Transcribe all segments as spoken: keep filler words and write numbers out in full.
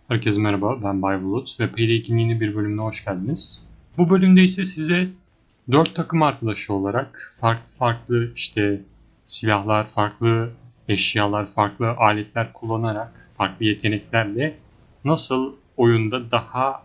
Herkese merhaba, ben Bay Bulut ve P D iki'nin yeni bir bölümüne hoş geldiniz. Bu bölümde ise size dört takım arkadaşı olarak farklı farklı işte silahlar, farklı eşyalar, farklı aletler kullanarak, farklı yeteneklerle nasıl oyunda daha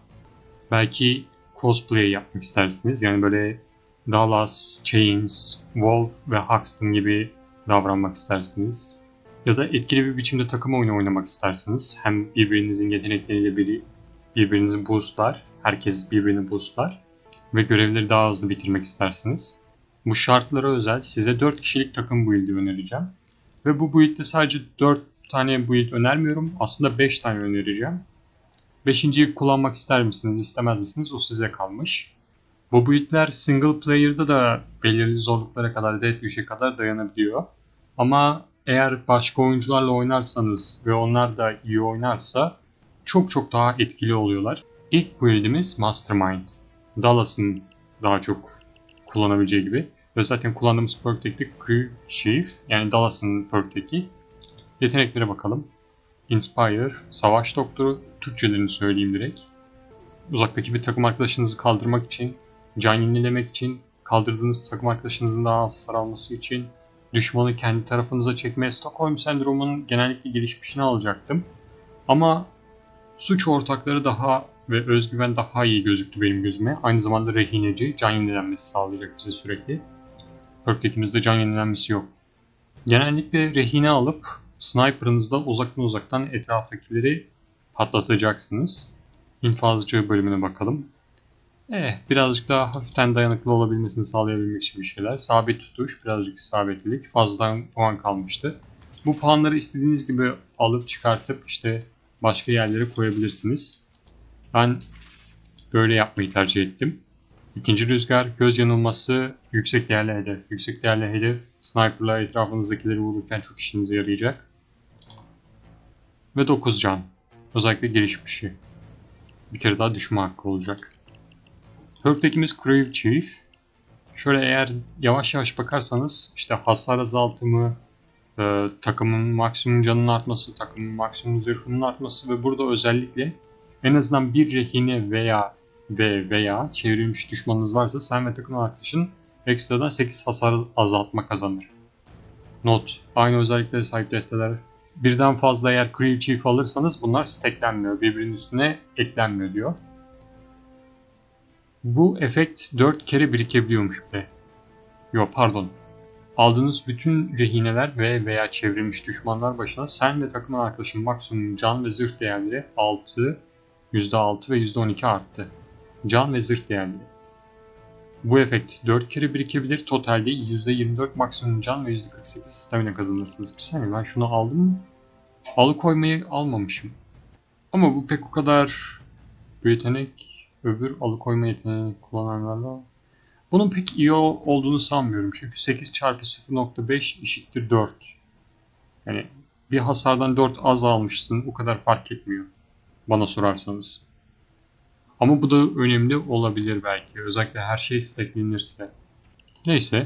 belki cosplay yapmak istersiniz. Yani böyle Dallas, Chains, Wolf ve Huxton gibi davranmak istersiniz. Ya da etkili bir biçimde takım oyunu oynamak istersiniz. Hem birbirinizin yetenekleriyle biri birbirinizi boostlar, herkes birbirini boostlar ve görevleri daha hızlı bitirmek istersiniz. Bu şartlara özel size dört kişilik takım build'i önereceğim. Ve bu build'de sadece dört tane build önermiyorum. Aslında beş tane önereceğim. beşinciyi kullanmak ister misiniz, istemez misiniz? O size kalmış. Bu build'ler single player'da da belirli zorluklara kadar, Deathwish'e kadar dayanabiliyor. Ama eğer başka oyuncularla oynarsanız ve onlar da iyi oynarsa çok çok daha etkili oluyorlar. İlk build'imiz Mastermind. Dallas'ın daha çok kullanabileceği gibi. Ve zaten kullandığımız perk'teki Crew Chief, yani Dallas'ın perk'teki. Yeteneklere bakalım. Inspire, Savaş Doktoru, Türkçelerini söyleyeyim direkt. Uzaktaki bir takım arkadaşınızı kaldırmak için, can yenilemek için, kaldırdığınız takım arkadaşınızın daha az hasar alması için, düşmanı kendi tarafınıza çekmeye, Stockholm Sendromu'nun genellikle gelişmişini alacaktım. Ama suç ortakları daha ve özgüven daha iyi gözüktü benim gözüme. Aynı zamanda rehineci, can yenilenmesi sağlayacak bize sürekli. Perk'tekimizde can yenilenmesi yok. Genellikle rehine alıp sniper'ınızda uzaktan uzaktan etraftakileri patlatacaksınız. İnfazcı bölümüne bakalım. Eh, birazcık daha hafiften dayanıklı olabilmesini sağlayabilmek için bir şeyler. Sabit tutuş, birazcık isabetlilik, fazladan puan kalmıştı. Bu puanları istediğiniz gibi alıp çıkartıp işte başka yerlere koyabilirsiniz. Ben böyle yapmayı tercih ettim. İkinci rüzgar, göz yanılması, yüksek değerli hedef. Yüksek değerli hedef, sniper'la etrafınızdakileri vururken çok işinize yarayacak. Ve dokuz can. Özellikle gelişmişi. Bir kere daha düşme hakkı olacak. Perk'tekimiz Crew Chief. Şöyle eğer yavaş yavaş bakarsanız işte hasar azaltımı, e, takımın maksimum canının artması, takımın maksimum zırhının artması ve burada özellikle en azından bir rehine veya ve veya çevrilmiş düşmanınız varsa sen ve takım arkadaşın ekstradan sekiz hasar azaltma kazanır. Not: aynı özelliklere sahip desteler birden fazla eğer Crew Chief alırsanız bunlar stacklenmiyor, birbirinin üstüne eklenmiyor diyor. Bu efekt dört kere birikebiliyormuş be. Yok pardon. Aldığınız bütün rehineler ve veya çevrilmiş düşmanlar başına sen ve takım arkadaşın maksimum can ve zırh değerleri altı, yüzde altı ve yüzde on iki arttı. Can ve zırh değerleri. Bu efekt dört kere birikebilir. Totalde yüzde yirmi dört maksimum can ve yüzde kırk sekiz stamina kazanırsınız. Bir saniye, ben şunu aldım mı? Alıkoymayı almamışım. Ama bu pek o kadar bu yetenek öbür alıkoyma yeteneğini kullananlarla. Bunun pek iyi olduğunu sanmıyorum. Çünkü sekiz çarpı sıfır nokta beş eşittir dört. Yani bir hasardan dört az almışsın. O kadar fark etmiyor. Bana sorarsanız. Ama bu da önemli olabilir belki. Özellikle her şey stacklenirse. Neyse.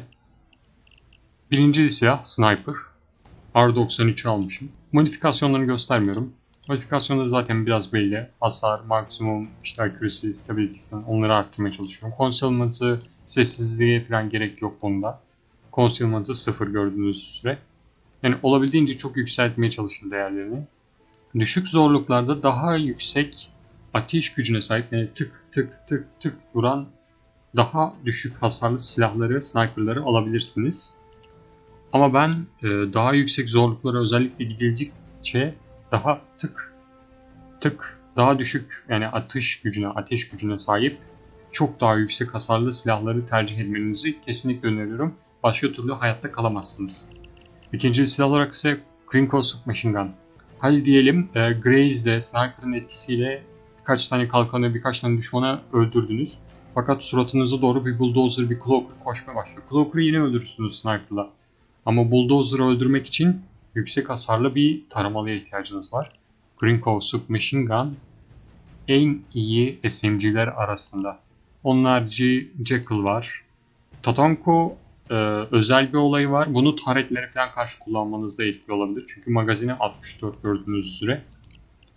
Birinci silah Sniper. R doksan üç almışım. Modifikasyonlarını göstermiyorum. Modifikasyonları zaten biraz belli. Hasar, maksimum, işte accuracy, stability falan, onları arttırmaya çalışıyorum. Concealment'ı, sessizliğe falan gerek yok bunda. Concealment'ı sıfır gördüğünüz süre. Yani olabildiğince çok yükseltmeye çalışın değerlerini. Düşük zorluklarda daha yüksek ateş gücüne sahip, yani tık tık tık tık vuran daha düşük hasarlı silahları, sniperları alabilirsiniz. Ama ben e, daha yüksek zorluklara özellikle gidildikçe daha tık tık daha düşük, yani atış gücüne, ateş gücüne sahip çok daha yüksek hasarlı silahları tercih etmenizi kesinlikle öneriyorum. Başka türlü hayatta kalamazsınız. İkinci silah olarak ise Krinko Submachine Gun. Hadi diyelim e, Graze'de sniper'ın etkisiyle birkaç tane kalkanı, birkaç tane düşmanı öldürdünüz. Fakat suratınıza doğru bir bulldozer, bir cloaker koşmaya başlıyor. Cloaker'ı yine öldürürsünüz sniper'la. Ama bulldozer'ı öldürmek için yüksek hasarlı bir taramalıya ihtiyacınız var. Krinko Submachine Gun en iyi S M G'ler arasında. Onun harici Jackal var. Tatanko e, özel bir olayı var. Bunu taretlere falan karşı kullanmanızda etkili olabilir. Çünkü magazini altmış dört gördüğünüz süre.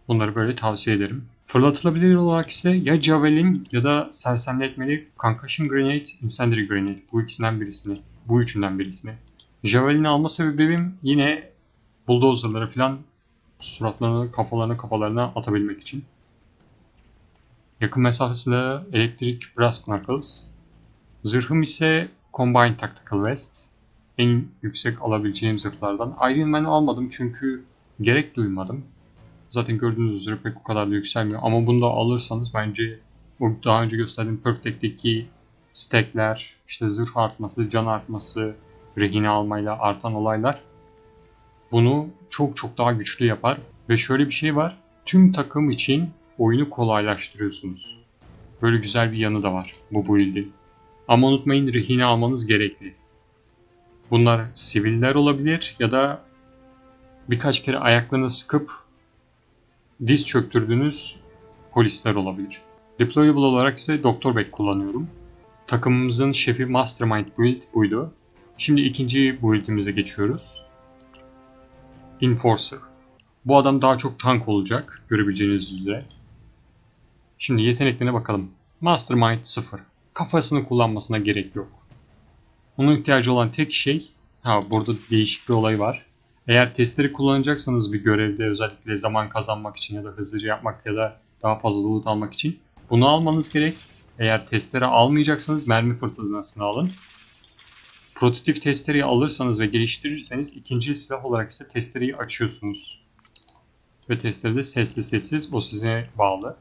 Bunları böyle tavsiye ederim. Fırlatılabilir olarak ise ya Javelin ya da sersemletmeli Concussion Grenade, Incendiary Grenade. Bu ikisinden birisini, bu üçünden birisini. Javelin'i alma sebebim yine bulldozerlara falan suratlarına, kafalarına, kafalarına atabilmek için. Yakın mesafe silahı elektrik Brass Knuckles. Zırhım ise Combined Tactical Vest. En yüksek alabileceğim zırhlardan. Iron Man'i almadım çünkü gerek duymadım. Zaten gördüğünüz üzere pek o kadar da yükselmiyor. Ama bunu da alırsanız bence o daha önce gösterdiğim Perk Deck'teki stackler, işte zırh artması, can artması, rehine almayla artan olaylar bunu çok çok daha güçlü yapar. Ve şöyle bir şey var. Tüm takım için oyunu kolaylaştırıyorsunuz. Böyle güzel bir yanı da var bu build'in. Ama unutmayın, rehine almanız gerekli. Bunlar siviller olabilir ya da birkaç kere ayaklarını sıkıp diz çöktürdüğünüz polisler olabilir. Deployable olarak ise Doktor Beck kullanıyorum. Takımımızın şefi Mastermind build buydu. Şimdi ikinci build'imize geçiyoruz. Enforcer. Bu adam daha çok tank olacak görebileceğiniz üzere. Şimdi yeteneklerine bakalım. Mastermind sıfır. Kafasını kullanmasına gerek yok. Onun ihtiyacı olan tek şey, ha burada değişik bir olay var. Eğer testleri kullanacaksanız bir görevde, özellikle zaman kazanmak için ya da hızlıca yapmak ya da daha fazla loot almak için bunu almanız gerek. Eğer testleri almayacaksanız mermi fırtınasını alın. Prototip testereyi alırsanız ve geliştirirseniz ikinci silah olarak ise testereyi açıyorsunuz. Ve testere de sesli sessiz, o size bağlı.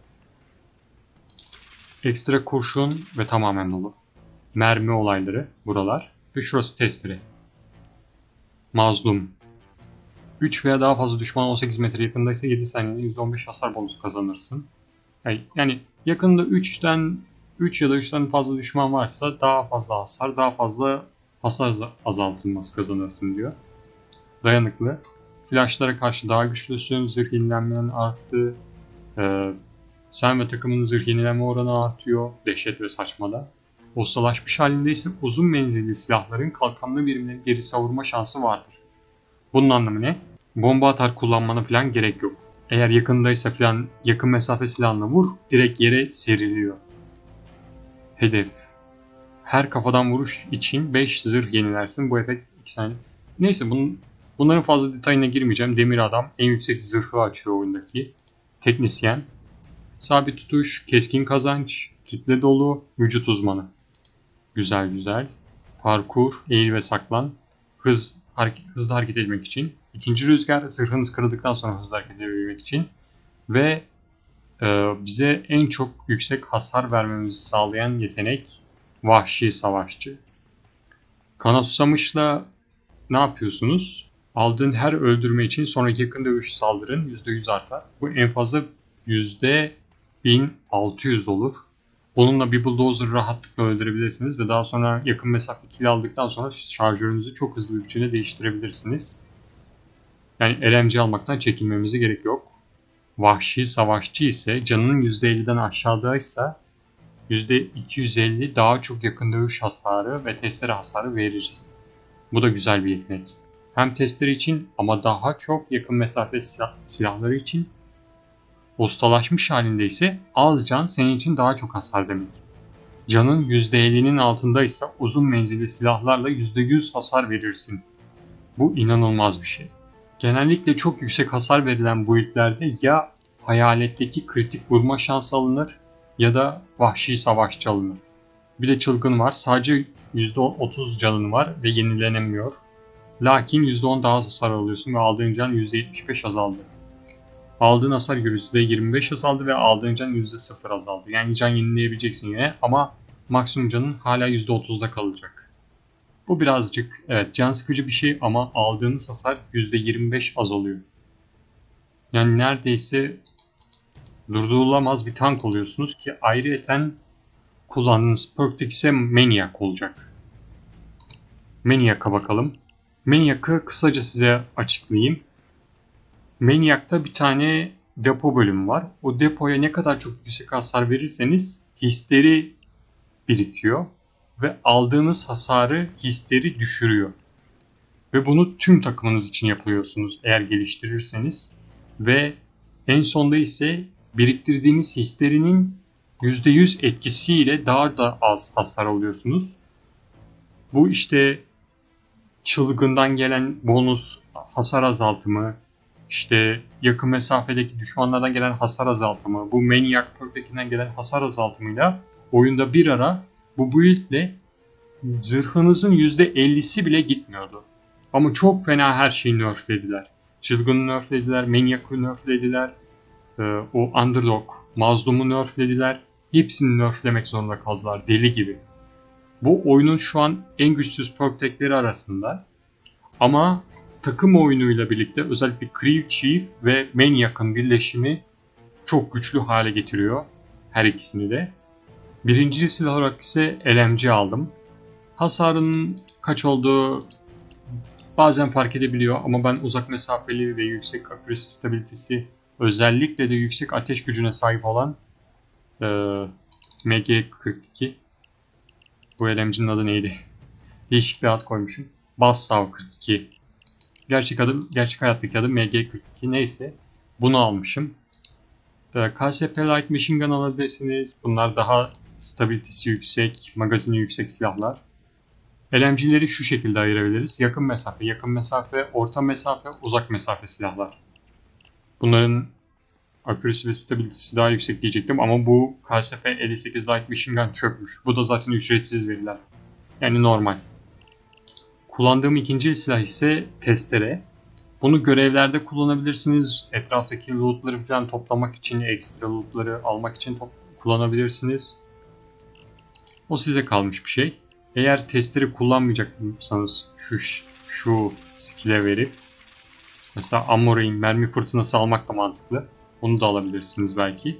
Ekstra kurşun ve tamamen dolu. Mermi olayları buralar. Ve şurası testere. Mazlum. üç veya daha fazla düşman on sekiz metre yakındaysa yedi saniyede yüzde on beş hasar bonusu kazanırsın. Yani yakında üçten üç ya da üçten fazla düşman varsa daha fazla hasar, daha fazla hasar azaltılması kazanırsın diyor. Dayanıklı. Flashlara karşı daha güçlüsün. Zırh yenilenmenin arttı. Ee, sen ve takımın zırh yenilenme oranı artıyor. Dehşet ve saçmada. Ustalaşmış halinde ise uzun menzilli silahların kalkanlı birimleri geri savurma şansı vardır. Bunun anlamı ne? Bomba atar kullanmana falan gerek yok. Eğer yakındaysa falan yakın mesafe silahına vur, direkt yere seriliyor. Hedef. Her kafadan vuruş için beş zırh yenilersin. Bu efekt iki saniye. Neyse bunun, bunların fazla detayına girmeyeceğim. Demir adam en yüksek zırhı açıyor oyundaki. Teknisyen. Sabit tutuş, keskin kazanç, kitle dolu, vücut uzmanı. Güzel güzel. Parkur, eğil ve saklan. Hız, hareket, hızlı hareket etmek için. İkinci rüzgar, zırhınız kırıldıktan sonra hızlı hareket edebilmek için. Ve e, bize en çok yüksek hasar vermemizi sağlayan yetenek vahşi savaşçı. Kana susamışla ne yapıyorsunuz? Aldığın her öldürme için sonraki yakın dövüş saldırın yüzde yüz artar. Bu en fazla yüzde bin altı yüz olur. Bununla bir bulldozer rahatlıkla öldürebilirsiniz ve daha sonra yakın mesafe kill aldıktan sonra şarjörünüzü çok hızlı bir biçimde değiştirebilirsiniz. Yani L M G almaktan çekinmemize gerek yok. Vahşi savaşçı ise canının yüzde elliden aşağıdaysa yüzde iki yüz elli daha çok yakın dövüş hasarı ve testere hasarı verirsin. Bu da güzel bir yetenek. Hem testere için ama daha çok yakın mesafe silah, silahları için. Ustalaşmış halinde ise az can senin için daha çok hasar demek. Canın yüzde ellinin altındaysa uzun menzilli silahlarla yüzde yüz hasar verirsin. Bu inanılmaz bir şey. Genellikle çok yüksek hasar verilen build'lerde ya hayaletteki kritik vurma şansı alınır ya da vahşi savaşçı alınır. Bir de çılgın var. Sadece yüzde otuz canın var ve yenilenemiyor. Lakin yüzde on daha az hasar alıyorsun ve aldığın can yüzde yetmiş beş azaldı. Aldığın hasar yüzde yirmi beş azaldı ve aldığın can yüzde sıfır azaldı. Yani can yenileyebileceksin yine ama maksimum canın hala yüzde otuzda kalacak. Bu birazcık evet can sıkıcı bir şey ama aldığınız hasar yüzde yirmi beş azalıyor. Yani neredeyse durdurulamaz bir tank oluyorsunuz ki ayrıyeten kullandığınız perk ise Maniac olacak. Maniac'a bakalım. Maniac'ı kısaca size açıklayayım. Maniac'ta bir tane depo bölümü var. O depoya ne kadar çok yüksek hasar verirseniz hisleri birikiyor ve aldığınız hasarı hisleri düşürüyor. Ve bunu tüm takımınız için yapıyorsunuz eğer geliştirirseniz ve En sonda ise biriktirdiğiniz hislerinin yüzde yüz etkisiyle daha da az hasar alıyorsunuz. Bu işte çılgından gelen bonus hasar azaltımı, işte yakın mesafedeki düşmanlardan gelen hasar azaltımı, bu Maniac perk'tekinden gelen hasar azaltımıyla oyunda bir ara bu build ile zırhınızın yüzde ellisi bile gitmiyordu. Ama çok fena her şeyi nerflediler. Çılgını nerflediler, Maniac'ı nerflediler, o Underdog, Mazlum'u nerflediler. Hepsini nerflemek zorunda kaldılar deli gibi. Bu oyunun şu an en güçsüz perk tekleri arasında. Ama takım oyunuyla birlikte özellikle Crew Chief ve Maniac'ın birleşimi çok güçlü hale getiriyor her ikisini de. Birinci silah olarak ise L M G aldım. Hasarının kaç olduğu bazen fark edebiliyor ama ben uzak mesafeli ve yüksek accuracy stabilitesi, özellikle de yüksek ateş gücüne sahip olan e, M G kırk iki, bu L M G'nin adı neydi? Değişik bir ad koymuşum. Bassav kırk iki. Gerçek adım, gerçek hayattaki adım M G kırk iki. Neyse, bunu almışım. E, K S P Light Machine Gun alabilirsiniz. Bunlar daha stabilitesi yüksek, magazini yüksek silahlar. L M G'leri şu şekilde ayırabiliriz. Yakın mesafe, yakın mesafe, orta mesafe, uzak mesafe silahlar. Bunların accuracy ve stabilitesi daha yüksek diyecektim ama bu K S P elli sekiz Light Machine Gun çökmüş. Bu da zaten ücretsiz veriler. Yani normal. Kullandığım ikinci silah ise testere. Bunu görevlerde kullanabilirsiniz. Etraftaki lootları falan toplamak için, ekstra lootları almak için kullanabilirsiniz. O size kalmış bir şey. Eğer testleri kullanmayacaksanız şu şu skill'e verip mesela Ammo-Rain, mermi fırtınası almak da mantıklı. Onu da alabilirsiniz belki.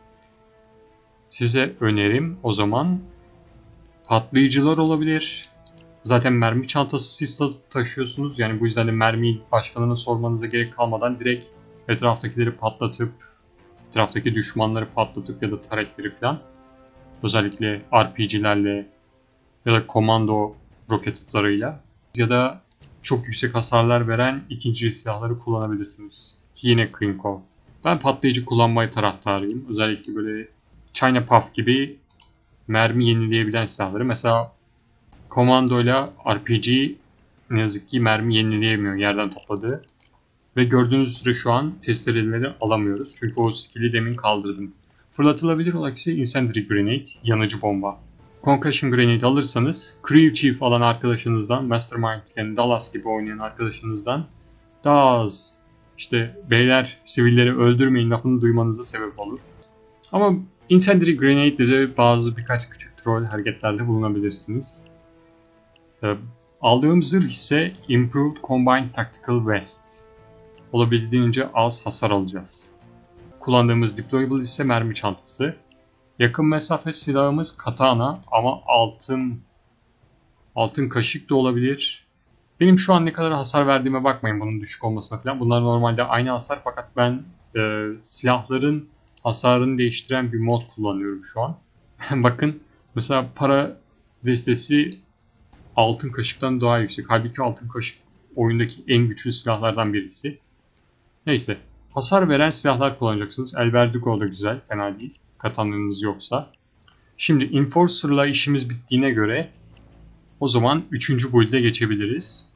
Size önerim o zaman patlayıcılar olabilir. Zaten mermi çantası siz taşıyorsunuz. Yani bu yüzden de mermiyi başkalarına sormanıza gerek kalmadan direkt etraftakileri patlatıp, etraftaki düşmanları patlatıp ya da taretleri falan, özellikle R P G'lerle ya da komando roket atarıyla ya da çok yüksek hasarlar veren ikinci silahları kullanabilirsiniz. Yine Krinko. Ben patlayıcı kullanmayı taraftarıyım. Özellikle böyle China Puff gibi mermi yenileyebilen silahları. Mesela komando ile R P G ne yazık ki mermi yenileyemiyor yerden topladığı. Ve gördüğünüz üzere şu an testereleri alamıyoruz. Çünkü o skill'i demin kaldırdım. Fırlatılabilir olarak ise Incendiary Grenade, yanıcı bomba. Concussion Grenade alırsanız Crew Chief alan arkadaşınızdan, Mastermind yani Dallas gibi oynayan arkadaşınızdan daha az işte beyler sivilleri öldürmeyin lafını duymanıza sebep olur. Ama Incendiary Grenade ile de bazı birkaç küçük troll hareketlerde bulunabilirsiniz. Ee, aldığım zırh ise Improved Combined Tactical Vest. Olabildiğince az hasar alacağız. Kullandığımız Deployable ise mermi çantası. Yakın mesafe silahımız katana ama altın altın kaşık da olabilir. Benim şu an ne kadar hasar verdiğime bakmayın bunun düşük olmasına falan. Bunlar normalde aynı hasar fakat ben e, silahların hasarını değiştiren bir mod kullanıyorum şu an. Bakın mesela para destesi altın kaşıktan daha yüksek. Halbuki altın kaşık oyundaki en güçlü silahlardan birisi. Neyse. Hasar veren silahlar kullanacaksınız. El Verdugo da güzel. Fena değil. Katananız yoksa. Şimdi Enforcer'la işimiz bittiğine göre o zaman üçüncü build'e geçebiliriz.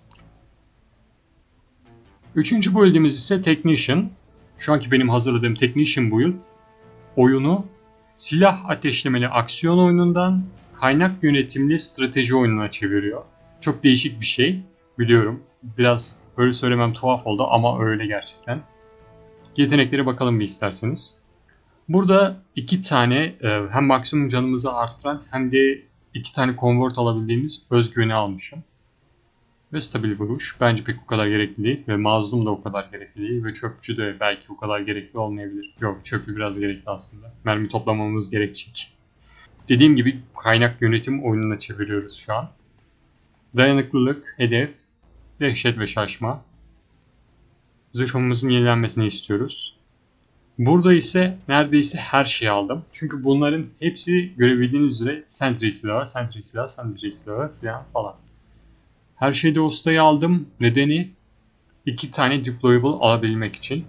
Üçüncü build'imiz ise Technician. Şu anki benim hazırladığım Technician build oyunu silah ateşlemeli aksiyon oyunundan kaynak yönetimli strateji oyununa çeviriyor. Çok değişik bir şey biliyorum. Biraz öyle söylemem tuhaf oldu ama öyle gerçekten. Yeteneklere bakalım bir isterseniz. Burada iki tane hem maksimum canımızı arttıran hem de iki tane convert alabildiğimiz özgüveni almışım. Ve stabil vuruş. Bence pek o kadar gerekli değil. Ve mazlum da o kadar gerekli değil. Ve çöpçü de belki o kadar gerekli olmayabilir. Yok, çöpü biraz gerekli aslında. Mermi toplamamız gerekecek. Dediğim gibi kaynak yönetim oyununa çeviriyoruz şu an. Dayanıklılık, hedef, dehşet ve şaşma. Zırhımızın yenilenmesini istiyoruz. Burada ise neredeyse her şeyi aldım. Çünkü bunların hepsi görebildiğiniz üzere sentry silahı, sentry silahı, sentry silahı falan falan. Her şeyde ustayı aldım. Nedeni iki tane deployable alabilmek için.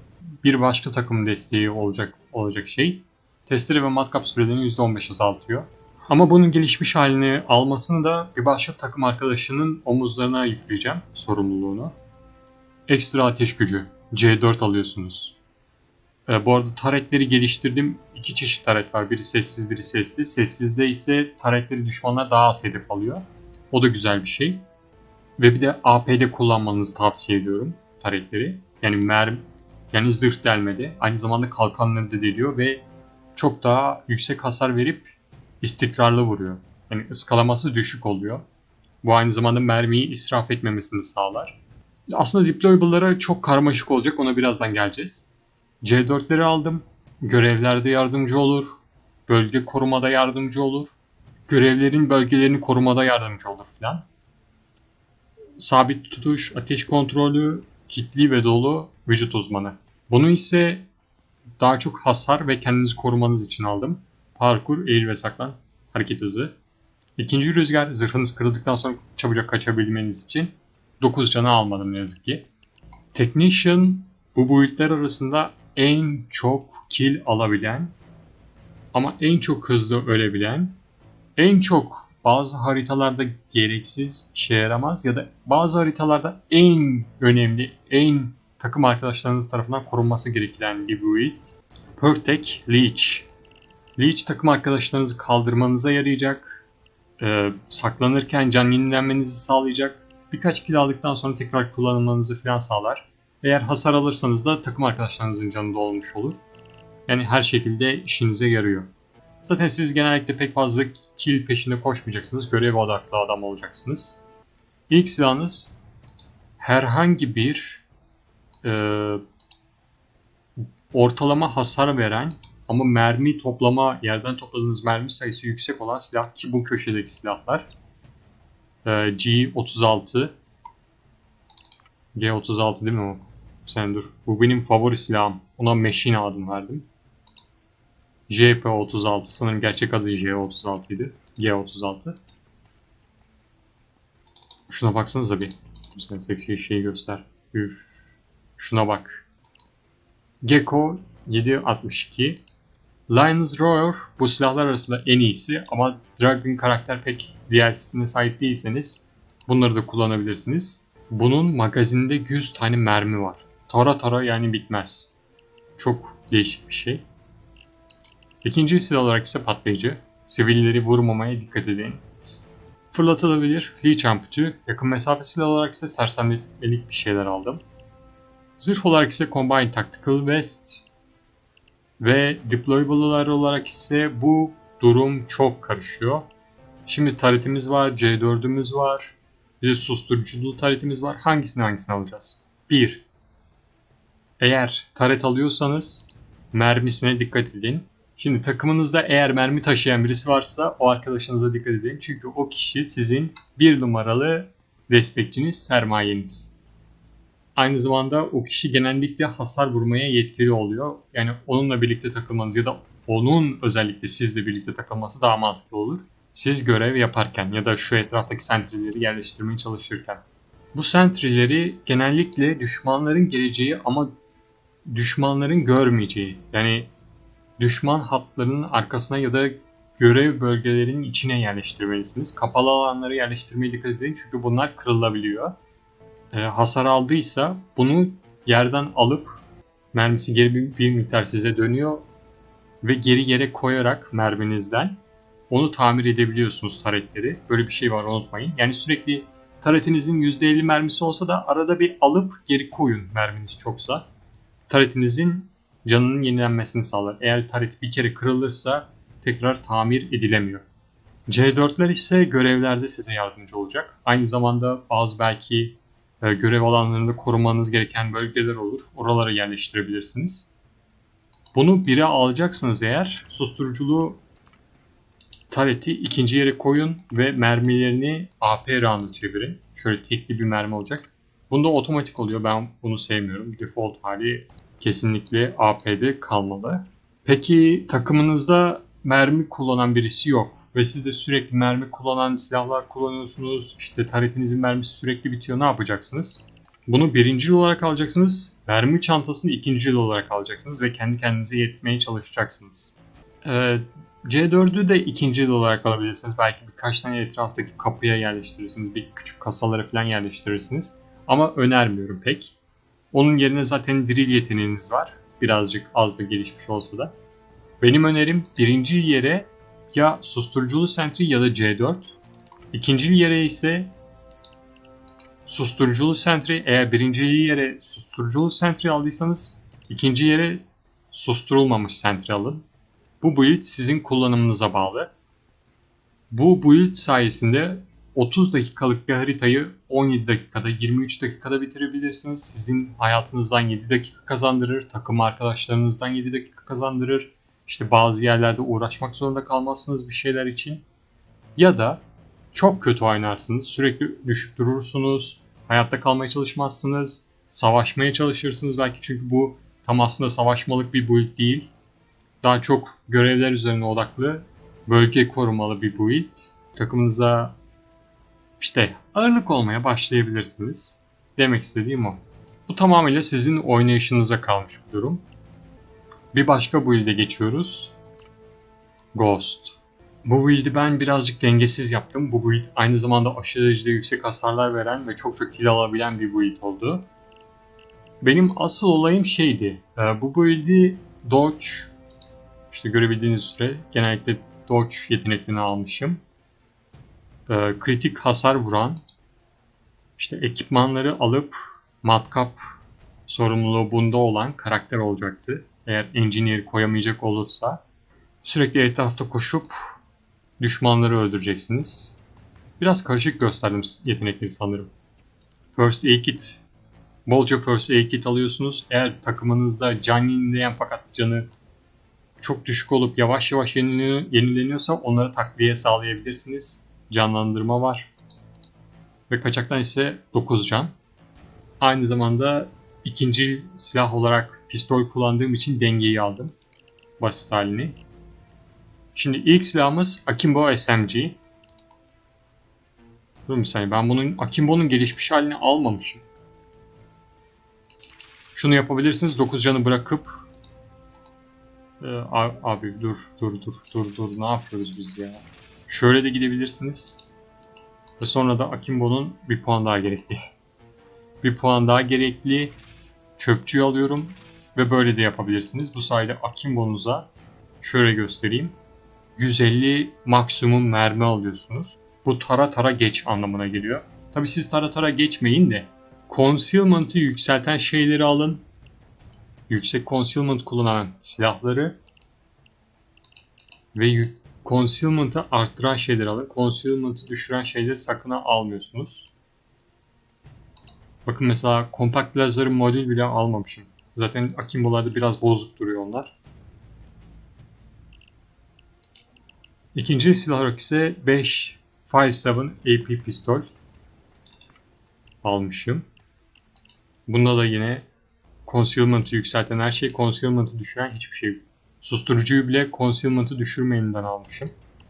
Bir başka takım desteği olacak olacak şey, testere ve matkap sürelerini yüzde on beş azaltıyor. Ama bunun gelişmiş halini almasını da bir başka takım arkadaşının omuzlarına yükleyeceğim sorumluluğunu. Ekstra ateş gücü. C dört alıyorsunuz. Ee, bu arada taretleri geliştirdim. İki çeşit taret var. Biri sessiz, biri sesli. Sessizde ise taretleri düşmanlar daha az hedef alıyor. O da güzel bir şey. Ve bir de A P'de kullanmanızı tavsiye ediyorum taretleri. Yani mermi, yani zırh delmede. Aynı zamanda kalkanları da deliyor ve çok daha yüksek hasar verip istikrarlı vuruyor. Yani ıskalaması düşük oluyor. Bu aynı zamanda mermiyi israf etmemesini sağlar. Aslında deployable'lara çok karmaşık olacak. Ona birazdan geleceğiz. C dörtleri aldım. Görevlerde yardımcı olur. Bölge korumada yardımcı olur. Görevlerin bölgelerini korumada yardımcı olur filan. Sabit tutuş, ateş kontrolü, kitli ve dolu vücut uzmanı. Bunu ise daha çok hasar ve kendinizi korumanız için aldım. Parkur, eğil ve saklan, hareket hızı. İkinci rüzgar, zırhınız kırıldıktan sonra çabucak kaçabilmeniz için. dokuz canı almadım ne yazık ki. Technician, bu build'ler arasında en çok kill alabilen ama en çok hızlı ölebilen, en çok bazı haritalarda gereksiz, işe yaramaz ya da bazı haritalarda en önemli, en takım arkadaşlarınız tarafından korunması gereken bir build. Pertek Leech. Leech takım arkadaşlarınızı kaldırmanıza yarayacak. Ee, saklanırken can yenilenmenizi sağlayacak. Birkaç kill aldıktan sonra tekrar kullanılmanızı falan sağlar. Eğer hasar alırsanız da takım arkadaşlarınızın canı dolmuş olur. Yani her şekilde işinize yarıyor. Zaten siz genellikle pek fazla kill peşinde koşmayacaksınız. Görev odaklı adam olacaksınız. İlk silahınız herhangi bir e, ortalama hasar veren ama mermi toplama, yerden topladığınız mermi sayısı yüksek olan silah ki bu köşedeki silahlar. E, G otuz altı G otuz altı değil mi o? Sen dur. Bu benim favori silahım. Ona Machine adını verdim. J P otuz altı. Sanırım gerçek adı J otuz altı idi. G otuz altı. Şuna baksanıza bir. Sen seksi şeyi göster. Üf. Şuna bak. Gecko yedi altmış iki. Lion's Roar bu silahlar arasında en iyisi ama Dragon karakter pek D L C'sine sahip değilseniz bunları da kullanabilirsiniz. Bunun magazininde yüz tane mermi var. Tara tara yani bitmez. Çok değişik bir şey. İkinci silah olarak ise patlayıcı. Sivilleri vurmamaya dikkat edin. Fırlatılabilir Leech amputü. Yakın mesafe silah olarak ise sersemletmelik bir şeyler aldım. Zırh olarak ise Combined Tactical Vest. Ve deployable'lar olarak ise bu durum çok karışıyor. Şimdi taretimiz var, C dördümüz var. Bir de susturuculu taretimiz var. Hangisini hangisini alacağız? bir. Eğer taret alıyorsanız mermisine dikkat edin. Şimdi takımınızda eğer mermi taşıyan birisi varsa o arkadaşınıza dikkat edin. Çünkü o kişi sizin bir numaralı destekçiniz, sermayeniz. Aynı zamanda o kişi genellikle hasar vurmaya yetkili oluyor. Yani onunla birlikte takılmanız ya da onun özellikle sizle birlikte takılması daha mantıklı olur. Siz görev yaparken ya da şu etraftaki sentry'leri yerleştirmeye çalışırken. Bu sentry'leri genellikle düşmanların geleceği ama düşmanların görmeyeceği, yani düşman hatlarının arkasına ya da görev bölgelerinin içine yerleştirmelisiniz. Kapalı alanları yerleştirmeye dikkat edin çünkü bunlar kırılabiliyor. E, hasar aldıysa bunu yerden alıp mermisi geri bir, bir miktar size dönüyor ve geri yere koyarak merminizden onu tamir edebiliyorsunuz taretleri. Böyle bir şey var, unutmayın. Yani sürekli taretinizin yüzde elli mermisi olsa da arada bir alıp geri koyun merminiz çoksa. Taretinizin canının yenilenmesini sağlar. Eğer taret bir kere kırılırsa tekrar tamir edilemiyor. C dörtler ise görevlerde size yardımcı olacak. Aynı zamanda bazı belki e, görev alanlarında korumanız gereken bölgeler olur. Oralara yerleştirebilirsiniz. Bunu bire alacaksınız eğer. Susturuculu tareti ikinci yere koyun ve mermilerini A P round'a çevirin. Şöyle tekli bir mermi olacak. Bunda otomatik oluyor. Ben bunu sevmiyorum. Default hali kesinlikle A P'de kalmalı. Peki takımınızda mermi kullanan birisi yok ve siz de sürekli mermi kullanan silahlar kullanıyorsunuz. İşte taretinizin mermisi sürekli bitiyor. Ne yapacaksınız? Bunu birinci olarak alacaksınız. Mermi çantasını ikinci olarak alacaksınız ve kendi kendinize yetmeye çalışacaksınız. Ee, C dördü de ikinci olarak alabilirsiniz. Belki birkaç tane etraftaki kapıya yerleştirirsiniz. Bir küçük kasalara falan yerleştirirsiniz. Ama önermiyorum pek. Onun yerine zaten drill yeteneğiniz var. Birazcık az da gelişmiş olsa da. Benim önerim birinci yere ya susturuculu sentry ya da C dört. İkinci yere ise susturuculu sentry. Eğer birinci yere susturuculu sentry aldıysanız ikinci yere susturulmamış sentry alın. Bu build sizin kullanımınıza bağlı. Bu build sayesinde otuz dakikalık bir haritayı on yedi dakikada, yirmi üç dakikada bitirebilirsiniz. Sizin hayatınızdan yedi dakika kazandırır, takım arkadaşlarınızdan yedi dakika kazandırır. İşte bazı yerlerde uğraşmak zorunda kalmazsınız bir şeyler için. Ya da çok kötü oynarsınız, sürekli düşüp durursunuz, hayatta kalmaya çalışmazsınız, savaşmaya çalışırsınız belki çünkü bu tam aslında savaşmalık bir build değil. Daha çok görevler üzerine odaklı, bölge korumalı bir build. Takımınıza işte ağırlık olmaya başlayabilirsiniz. Demek istediğim o. Bu tamamıyla sizin oynayışınıza kalmış bir durum. Bir başka build'e geçiyoruz. Ghost. Bu build'i ben birazcık dengesiz yaptım. Bu build aynı zamanda aşırı derecede yüksek hasarlar veren ve çok çok kill alabilen bir build oldu. Benim asıl olayım şeydi. Bu build'i dodge, işte görebildiğiniz üzere genellikle dodge yeteneklerini almışım. Kritik hasar vuran, işte ekipmanları alıp matkap sorumluluğu bunda olan karakter olacaktı. Eğer engineer koyamayacak olursa sürekli etrafta koşup düşmanları öldüreceksiniz. Biraz karışık gösterdim yetenekleri sanırım. First Aid Kit. Bolca First Aid Kit alıyorsunuz. Eğer takımınızda can yenileyen fakat canı çok düşük olup yavaş yavaş yenileniyorsa onlara takviye sağlayabilirsiniz. Canlandırma var. Ve kaçaktan ise dokuz can. Aynı zamanda ikinci silah olarak pistol kullandığım için dengeyi aldım. Basit halini. Şimdi ilk silahımız Akimbo S M G. Dur bir saniye, ben bunun Akimbo'nun gelişmiş halini almamışım. Şunu yapabilirsiniz, dokuz canı bırakıp ee, abi dur dur dur dur dur ne yapıyoruz biz ya? Şöyle de gidebilirsiniz. Ve sonra da Akimbo'nun bir puan daha gerekli. Bir puan daha gerekli. Çöpçüyü alıyorum ve böyle de yapabilirsiniz. Bu sayede Akimbo'nuza şöyle göstereyim. yüz elli maksimum mermi alıyorsunuz. Bu tara tara geç anlamına geliyor. Tabi siz tara tara geçmeyin de concealment'ı yükselten şeyleri alın. Yüksek concealment kullanan silahları ve concealment'ı arttıran şeyleri alın. Concealment'ı düşüren şeyleri sakın almıyorsunuz. Bakın mesela Compact Laser modül bile almamışım. Zaten Akimbo'larda biraz bozuk duruyor onlar. İkinci silah olarak ise beş beş yedi A P pistol almışım. Bunda da yine concealment'ı yükselten her şey, concealment'ı düşüren hiçbir şey. Susturucuyu bile concealment'ı düşürmeyeninden almışım.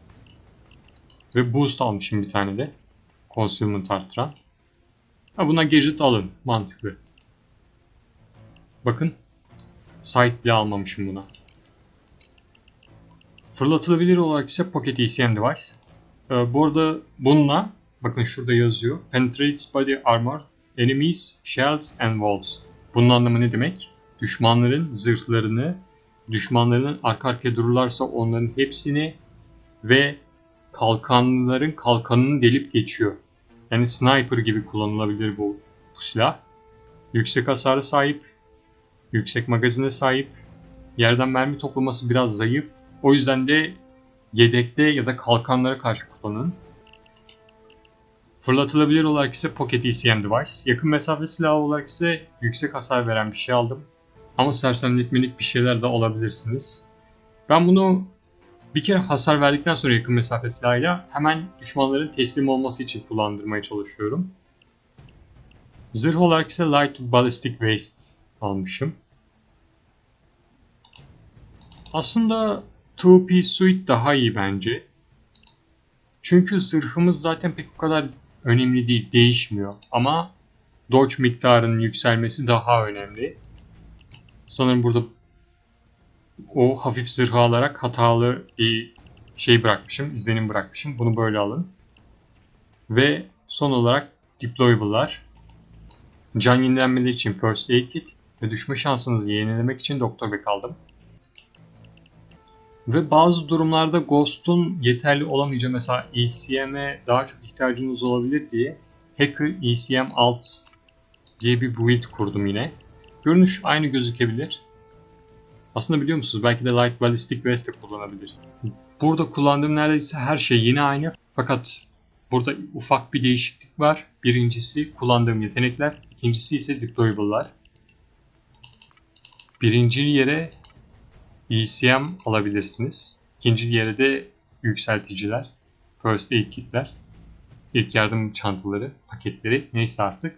Ve boost almışım bir tane de. Concealment arttıran. Ha, buna gadget alın. Mantıklı. Bakın. Sight bile almamışım buna. Fırlatılabilir olarak ise Pocket E C M Device. Ee, bu arada bununla, bakın şurada yazıyor. Penetrates body armor, enemies, shells and walls. Bunun anlamı ne demek? Düşmanların zırhlarını, düşmanların arka arkaya dururlarsa onların hepsini ve kalkanların kalkanını delip geçiyor. Yani sniper gibi kullanılabilir bu, bu silah. Yüksek hasarı sahip, yüksek magazine sahip, yerden mermi toplaması biraz zayıf. O yüzden de yedekte ya da kalkanlara karşı kullanın. Fırlatılabilir olarak ise Pocket E C M Device. Yakın mesafe silahı olarak ise yüksek hasar veren bir şey aldım. Ama sersemletmelik bir şeyler de alabilirsiniz. Ben bunu bir kere hasar verdikten sonra yakın mesafe silahıyla hemen düşmanların teslim olması için kullandırmaya çalışıyorum. Zırh olarak ise Light Ballistic Waste almışım. Aslında two piece suit daha iyi bence. Çünkü zırhımız zaten pek o kadar önemli değil, değişmiyor. Ama dodge miktarının yükselmesi daha önemli. Sanırım burada o hafif zırhı alarak hatalı bir şey bırakmışım, izlenim bırakmışım. Bunu böyle alın. Ve son olarak deployable'lar. Can yenilenmeleri için first aid kit ve düşme şansınızı yenilemek için doktor bag aldım. Ve bazı durumlarda Ghost'un yeterli olamayacağı, mesela E C M'e daha çok ihtiyacınız olabilir diye Hacker E C M Alt diye bir build kurdum yine. Görünüş aynı gözükebilir. Aslında biliyor musunuz, belki de Light Ballistic Vest de kullanabilirsiniz. Burada kullandığım neredeyse her şey yine aynı. Fakat burada ufak bir değişiklik var. Birincisi kullandığım yetenekler. İkincisi ise deployable'lar. Birinci yere E C M alabilirsiniz. İkinci yere de yükselticiler. First aid kitler. İlk yardım çantaları, paketleri, neyse artık.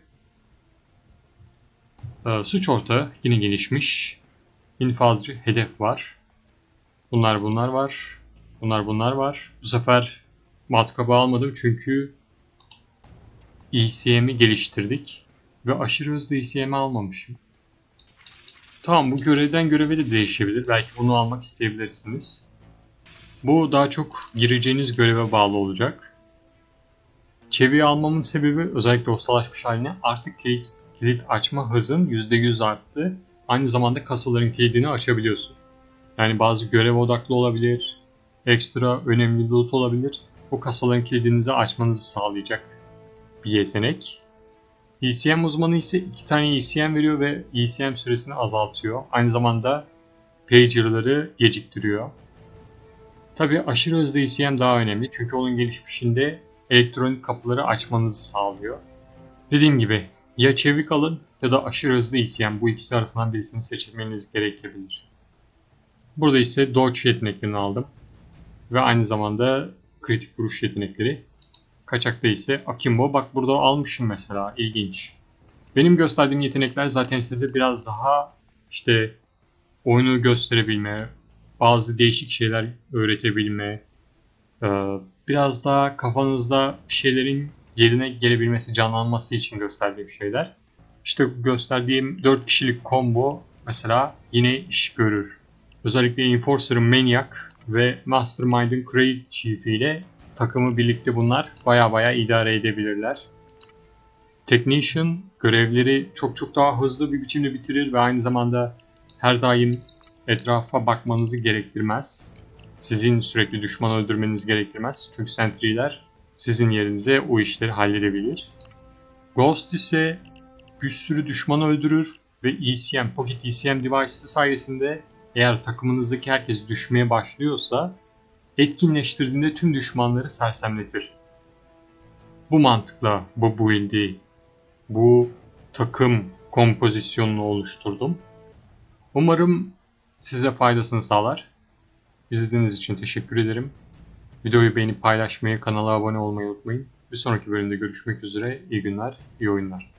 Ee, suç ortağı yine gelişmiş. İnfazcı hedef var. Bunlar bunlar var. Bunlar bunlar var. Bu sefer matkabı almadım çünkü E C M'i geliştirdik. Ve aşırı hızlı E C M'i almamışım. Tamam, bu görevden göreve de değişebilir. Belki bunu almak isteyebilirsiniz. Bu daha çok gireceğiniz göreve bağlı olacak. Çeviyi almamın sebebi, özellikle ustalaşmış haline, artık kilit, kilit açma hızın yüzde yüz arttı. Aynı zamanda kasaların kilidini açabiliyorsun. Yani bazı görev odaklı olabilir, ekstra önemli loot olabilir. O kasaların kilidinizi açmanızı sağlayacak bir yetenek. E C M uzmanı ise iki tane E C M veriyor ve E C M süresini azaltıyor. Aynı zamanda pager'ları geciktiriyor. Tabi aşırı hızlı E C M daha önemli çünkü onun gelişmişinde elektronik kapıları açmanızı sağlıyor. Dediğim gibi ya çevik alın ya da aşırı hızlı E C M, bu ikisi arasından birisini seçmeniz gerekebilir. Burada ise dodge yeteneklerini aldım ve aynı zamanda kritik vuruş yetenekleri. Kaçakta ise akimbo. Bak burada almışım mesela. İlginç. Benim gösterdiğim yetenekler zaten size biraz daha işte oyunu gösterebilme, bazı değişik şeyler öğretebilme, biraz daha kafanızda bir şeylerin yerine gelebilmesi, canlanması için gösterdiğim şeyler. İşte gösterdiğim dört kişilik combo mesela yine iş görür. Özellikle Enforcer'ın Maniac ve Mastermind'ın Crate Chief ile takımı birlikte bunlar baya baya idare edebilirler. Technician görevleri çok çok daha hızlı bir biçimde bitirir ve aynı zamanda her daim etrafa bakmanızı gerektirmez. Sizin sürekli düşman öldürmeniz gerektirmez. Çünkü sentry'ler sizin yerinize o işleri halledebilir. Ghost ise bir sürü düşman öldürür ve E C M, Pocket E C M device'ı sayesinde eğer takımınızdaki herkes düşmeye başlıyorsa etkinleştirdiğinde tüm düşmanları sersemletir. Bu mantıkla bu build'i, bu takım kompozisyonunu oluşturdum. Umarım size faydasını sağlar. İzlediğiniz için teşekkür ederim. Videoyu beğenip paylaşmayı, kanala abone olmayı unutmayın. Bir sonraki bölümde görüşmek üzere. İyi günler, iyi oyunlar.